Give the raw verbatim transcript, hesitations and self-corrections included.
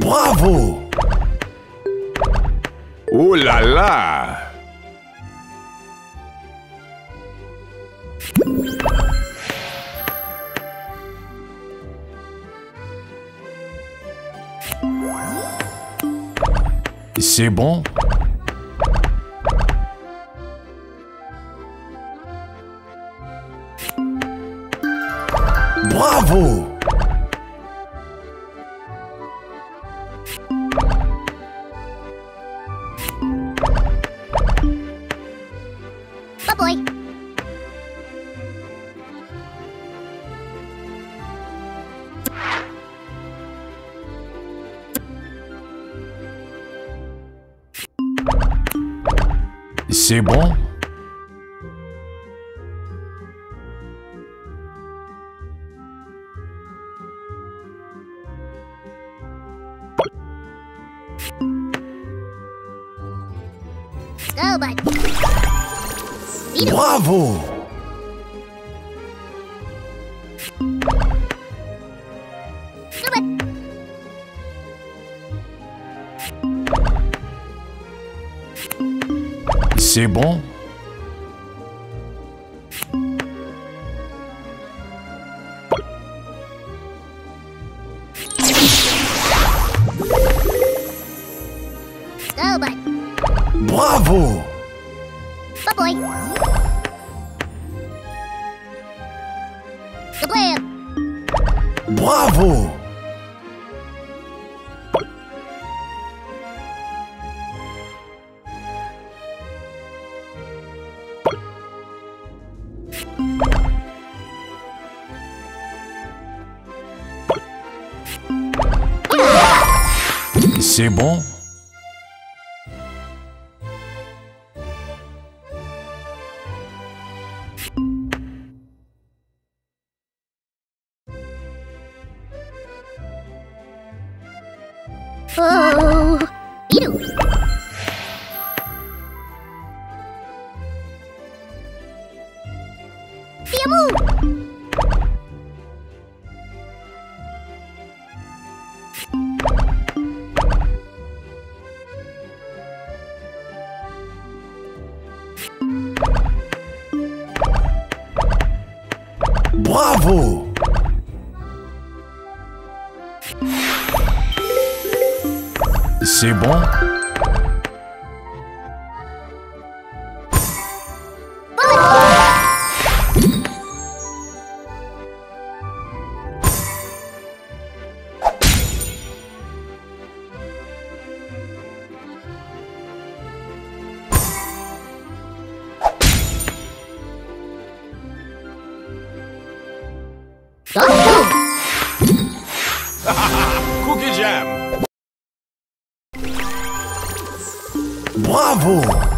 Bravo! Oh là là! C'est bon? Bravo! Oh boy. C'est bon? Go, bud. Beat 'em. Bravo! Go, bud. C'est bon? Go, bud. Bravo! Oh boy. Go, blam. Bravo! C'est bon? Oh. Beat 'em. Fiamu. Bravo! C'est bon? Cookie Jam! Bravo!